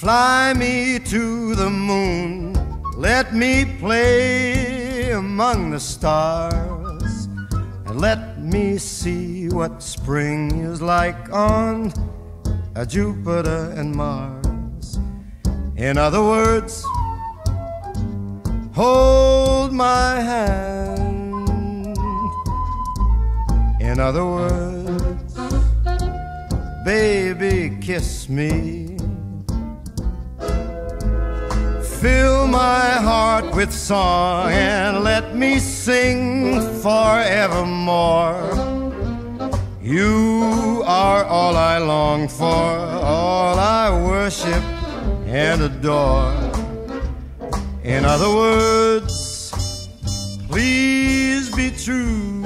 Fly me to the moon, let me play among the stars, and let me see what spring is like on Jupiter and Mars. In other words, hold my hand. In other words, baby, kiss me. Fill my heart with song and let me sing forevermore. You are all I long for, all I worship and adore. In other words, please be true.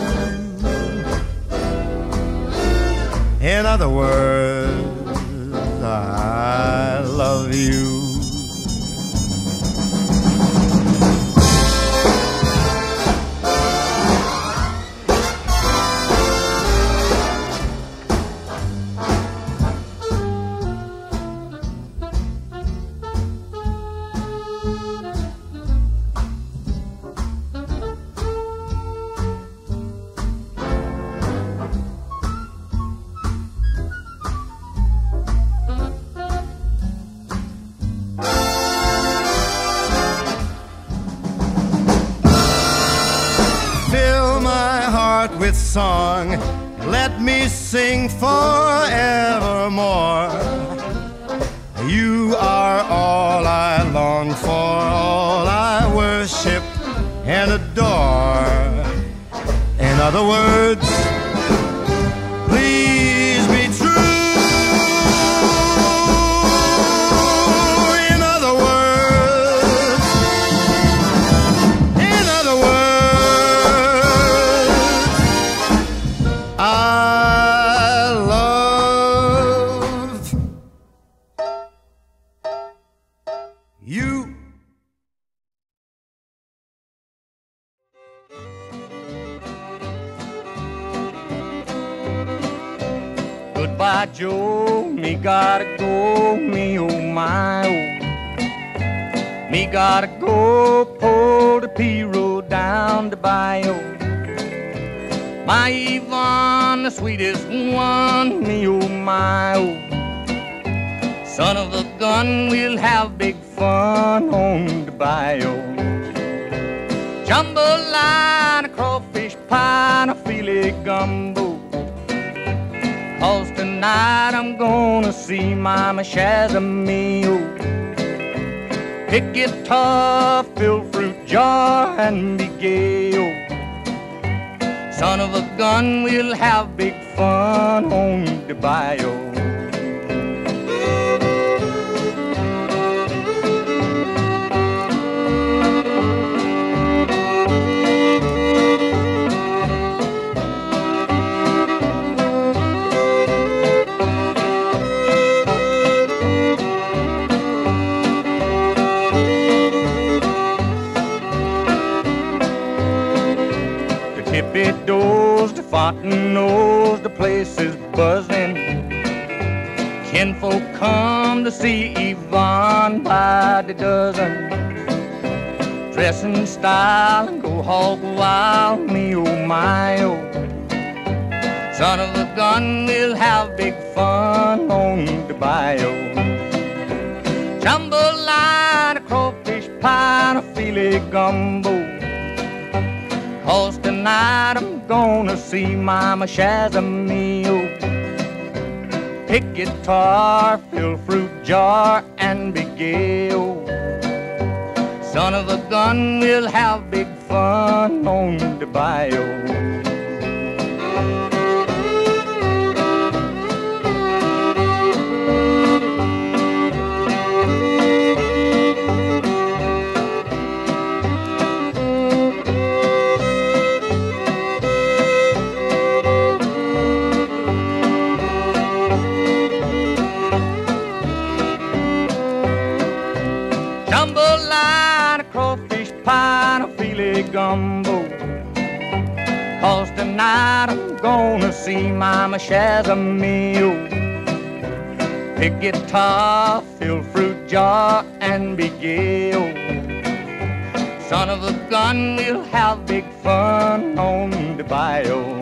In other words, I love you. With song, let me sing forevermore. You are all I long for, all I worship and adore. In other words, please be true. In other words, I love you. Goodbye, Joe, me gotta go, me oh my oh. Me gotta go, pull the P-road down the bayou. My Yvonne, the sweetest one, me oh my oh. Son of a gun, we'll have big fun on the bayou. Jambalaya, a crawfish pie, and a filet gumbo. 'Cause tonight I'm gonna see Mama Shazamio. Pick guitar, fill fruit jar, and be gay oh. Son of a gun, we'll have big fun on the bayou. Tippy doors, the fountain knows the place is buzzing. Kinfolk come to see Yvonne by the dozen. Dress in style and go hog wild, me oh my oh. Son of a gun, we'll have big fun on the bayou. Jambalaya, a crawfish pie, and a filet gumbo. 'Cause tonight I'm gonna see Mama Shazamio. Pick guitar, fill fruit jar, and be gay oh. Son of a gun, we'll have big fun on the bayou. Jambalaya, a crawfish pie, and a filet gumbo. 'Cause tonight I'm gonna see Mama Shazamio. Pick guitar, fill fruit jar, and be gay. Oh, son of a gun, we'll have big fun on the bayou.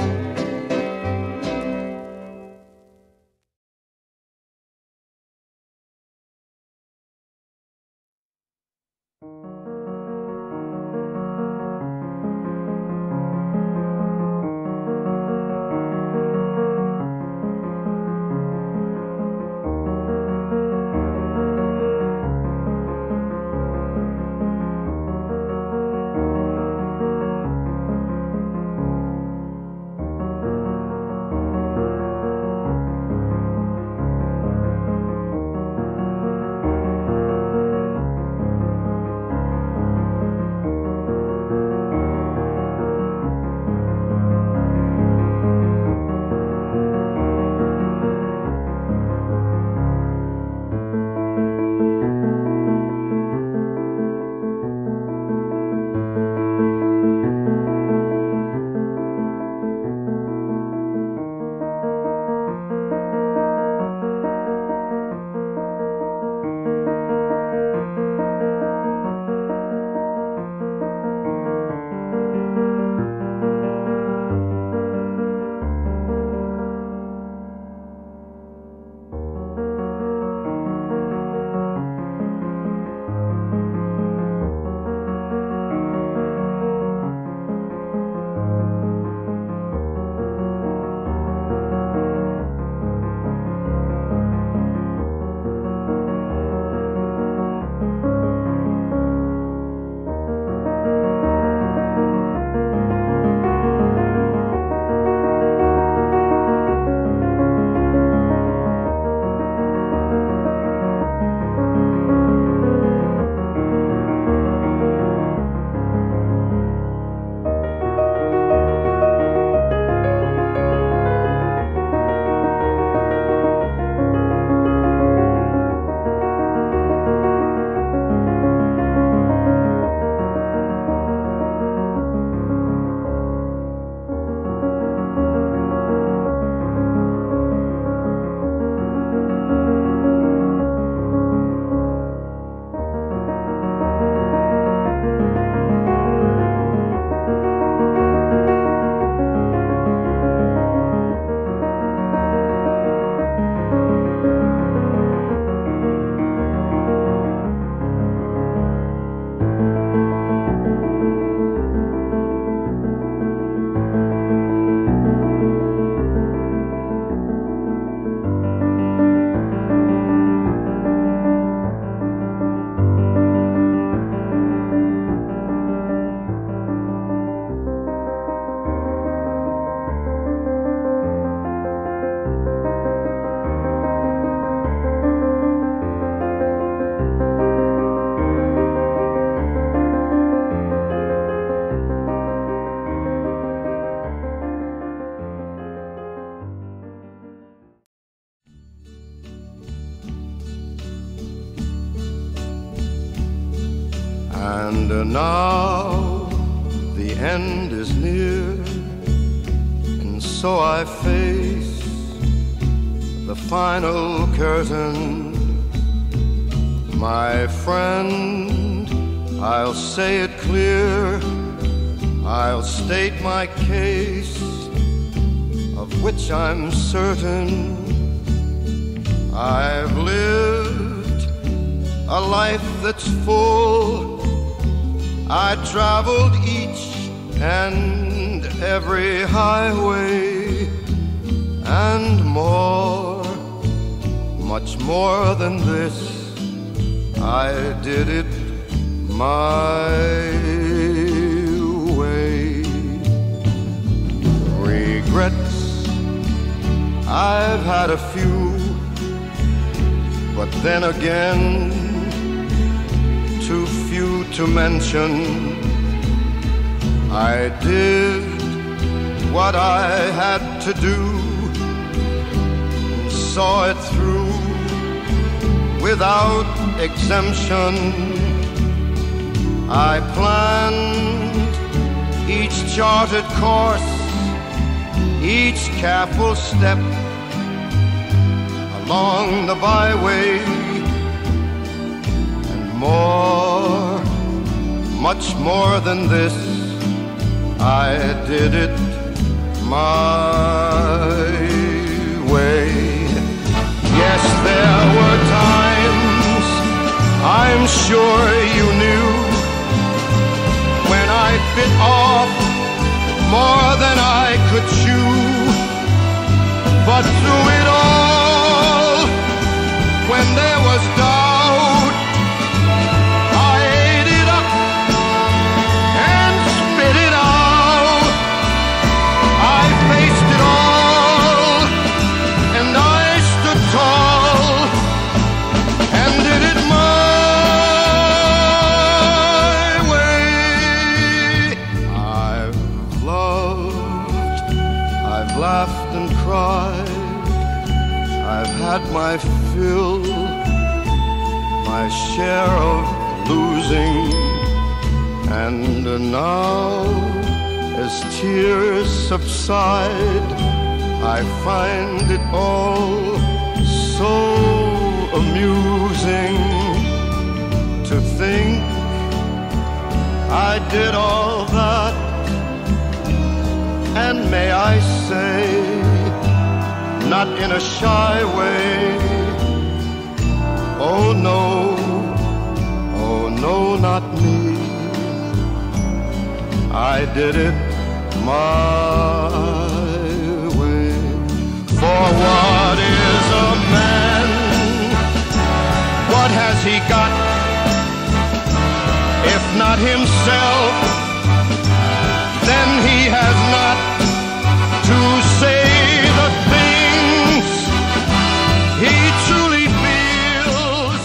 And now the end is near, and so I face the final curtain. My friend, I'll say it clear, I'll state my case, of which I'm certain. I've lived a life that's full. I traveled each and every highway, and more, much more than this, I did it my way. Regrets, I've had a few, but then again, too few to mention. I did what I had to do, and saw it through without exemption. I planned each charted course, each careful step, a along the byway, and more, much more than this, I did it my way. Yes, there were times, I'm sure you knew, when I bit off more than I could chew. But through it all, when there was doubt, I ate it up and spit it out. I faced it all, and I stood tall, and did it my way. I've loved, I've laughed and cried, I've had my fill, my share of losing, and now, as tears subside, I find it all so amusing to think I did all that, and may I say, not in a shy way, oh no, not me. I did it my way. For what is a man? What has he got, if not himself? Then he has not to say the things he truly feels.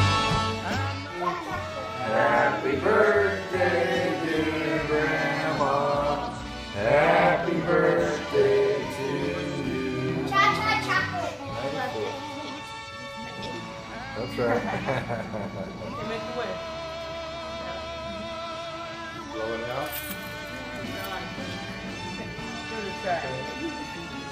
Happy birthday, dear Grandma. Happy birthday to you. Chocolate. That's right. You make the wish. Blow it out. Do the track.